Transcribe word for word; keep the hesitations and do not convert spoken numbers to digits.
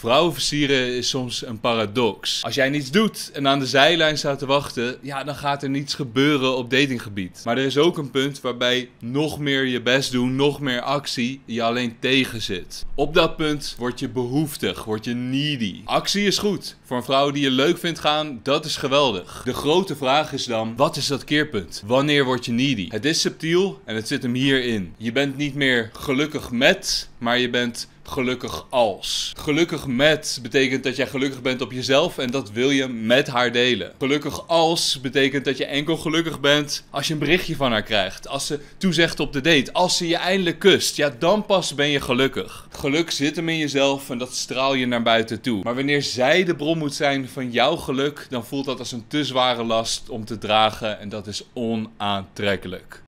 Vrouwen versieren is soms een paradox. Als jij niets doet en aan de zijlijn staat te wachten, ja, dan gaat er niets gebeuren op datinggebied. Maar er is ook een punt waarbij nog meer je best doen, nog meer actie je alleen tegen zit. Op dat punt word je behoeftig, word je needy. Actie is goed. Voor een vrouw die je leuk vindt gaan, dat is geweldig. De grote vraag is dan, wat is dat keerpunt? Wanneer word je needy? Het is subtiel en het zit hem hierin. Je bent niet meer gelukkig met, maar je bent gelukkig als. Gelukkig met betekent dat jij gelukkig bent op jezelf en dat wil je met haar delen. Gelukkig als betekent dat je enkel gelukkig bent als je een berichtje van haar krijgt. Als ze toezegt op de date. Als ze je eindelijk kust. Ja, dan pas ben je gelukkig. Geluk zit hem in jezelf en dat straal je naar buiten toe. Maar wanneer zij de bron moet zijn van jouw geluk, dan voelt dat als een te zware last om te dragen en dat is onaantrekkelijk.